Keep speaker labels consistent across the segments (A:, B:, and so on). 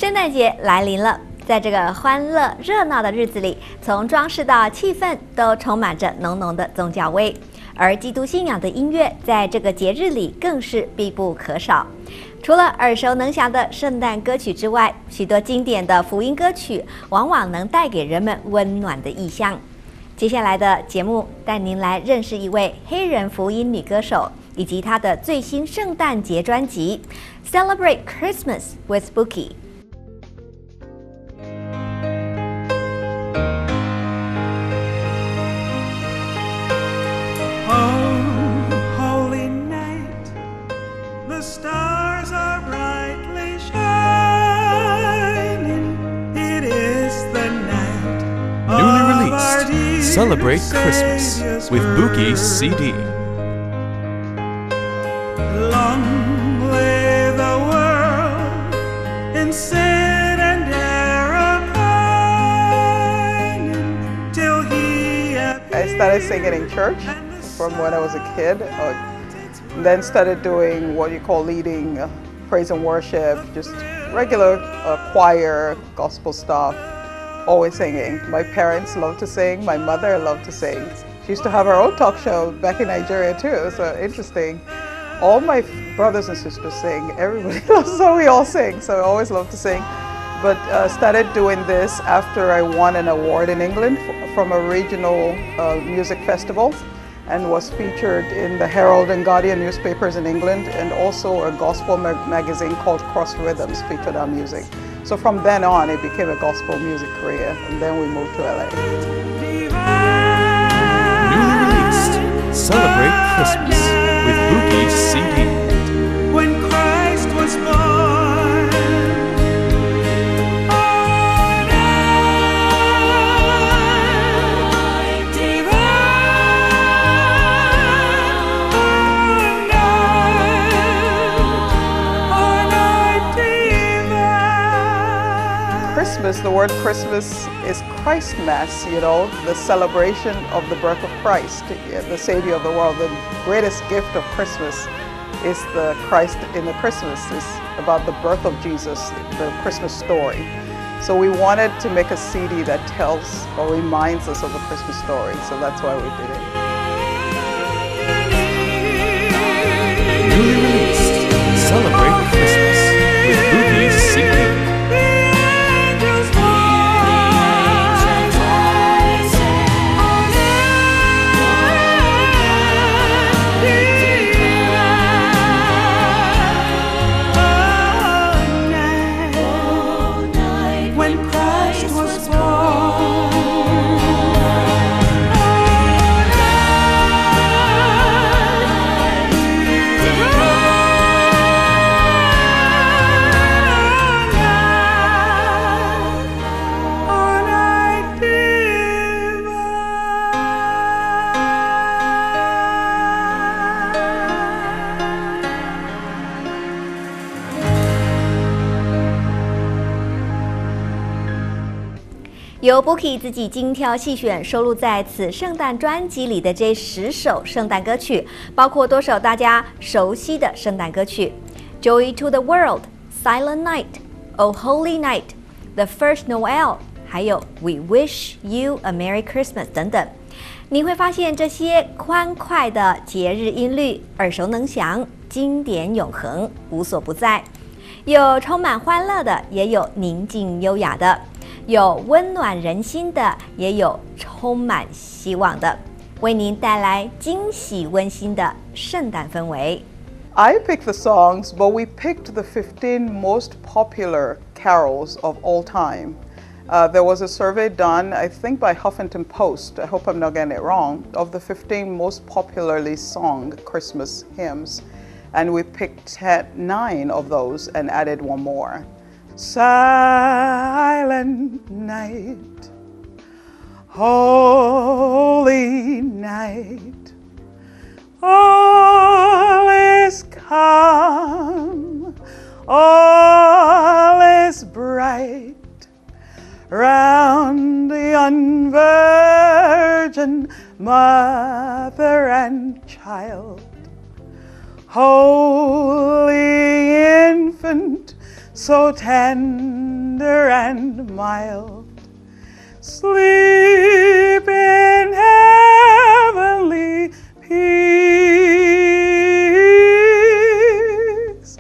A: 圣诞节来临了，在这个欢乐热闹的日子里，从装饰到气氛都充满着浓浓的宗教味。而基督信仰的音乐在这个节日里更是必不可少。除了耳熟能详的圣诞歌曲之外，许多经典的福音歌曲往往能带给人们温暖的意象。接下来的节目带您来认识一位黑人福音女歌手，以及她的最新圣诞节专辑《Celebrate Christmas with Bukky》。
B: Celebrate Christmas with Bukky's CD.
C: Long lay the world in sin and error pining till he
D: I started singing in church from when I was a kid. Then started doing what you call leading praise and worship, just regular choir, gospel stuff. Always singing. My parents loved to sing. My mother loved to sing. She used to have her own talk show back in Nigeria too, so interesting. All my brothers and sisters sing. Everybody loves, so we all sing, so I always love to sing. But started doing this after I won an award in England from a regional music festival, and was featured in the Herald and Guardian newspapers in England, and also a gospel magazine called Cross Rhythms featured our music. So from then on, it became a gospel music career, and then we moved to LA.
B: Newly released, Celebrate Christmas with Bukky's CD.
C: when Christ was born. On night divine.
D: Christmas, the word Christmas is Christmas, you know, the celebration of the birth of Christ, the Savior of the world. The greatest gift of Christmas is the Christ in the Christmas. It's about the birth of Jesus, the Christmas story. So we wanted to make a CD that tells or reminds us of the Christmas story, so that's why we did it.
B: Newly released, Celebrate Christmas with Bukky's CD.
A: 由 Bukky 自己精挑细选收录在此圣诞专辑里的这10首圣诞歌曲，包括多首大家熟悉的圣诞歌曲 Joy to the World, Silent Night, Oh Holy Night, The First Noel, 还有 We Wish You a Merry Christmas 等等。你会发现这些欢快的节日音律耳熟能详，经典永恒，无所不在。有充满欢乐的，也有宁静优雅的，有温暖人心的，也有充满希望的，为您带来惊喜温馨的圣诞氛围。
D: I picked the songs, but we picked the 15 most popular carols of all time. There was a survey done, I think by Huffington Post, I hope I'm not getting it wrong, of the 15 most popularly sung Christmas hymns. And we picked 9 of those and added one more. Silent night, holy night, all is calm, all is bright, round the unvirgin mother and child. Holy infant, so tender and mild. Sleep in heavenly peace.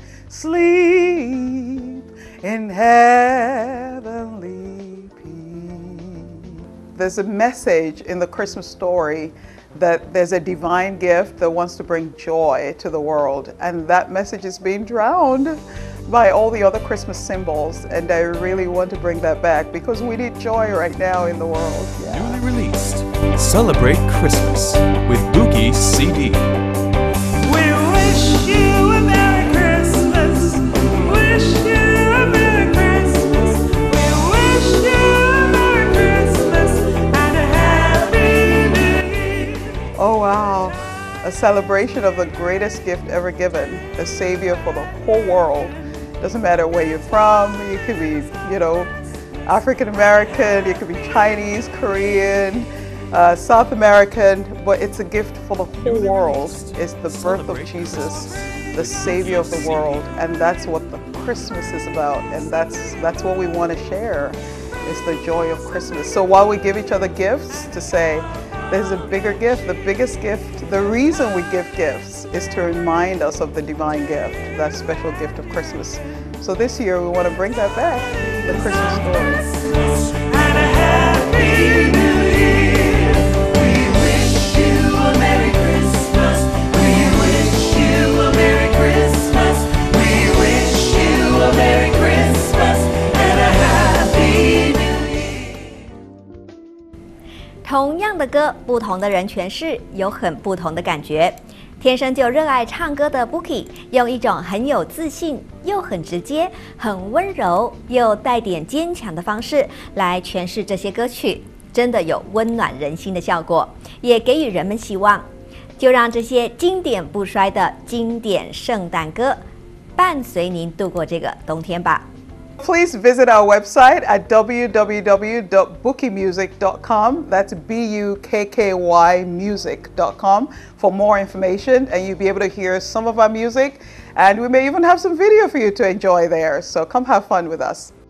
D: Sleep in heavenly peace. There's a message in the Christmas story that there's a divine gift that wants to bring joy to the world, and that message is being drowned by all the other Christmas symbols, and I really want to bring that back because we need joy right now in the world. Yeah.
B: Newly released, Celebrate Christmas with Bukky CD.
C: We wish you a Merry Christmas. Wish you a Merry Christmas. We wish you a Merry Christmas and a Happy New Year.
D: Oh wow, a celebration of the greatest gift ever given, a savior for the whole world. Doesn't matter where you're from, you could be, African American, you could be Chinese, Korean, South American, but it's a gift for the whole world. It's the birth of Jesus, the savior of the world, and that's what the Christmas is about, and that's what we want to share, is the joy of Christmas. So while we give each other gifts, to say, there's a bigger gift, the biggest gift. The reason we give gifts is to remind us of the divine gift, that special gift of Christmas. So this year we want to bring that back, the Christmas story.
C: And a Happy New Year. We wish you a Merry Christmas. We wish you a Merry Christmas. We wish you a Merry Christmas and a Happy New Year.
A: 同样的歌，不同的人诠释，有很不同的感觉。天生就热爱唱歌的 Bukky， 用一种很有自信、又很直接、很温柔又带点坚强的方式来诠释这些歌曲，真的有温暖人心的效果，也给予人们希望。就让这些经典不衰的经典圣诞歌伴随您度过这个冬天吧。
D: Please visit our website at www.bukkymusic.com. That's BUKKY music.com for more information, and you'll be able to hear some of our music, and we may even have some video for you to enjoy there. So come have fun with us.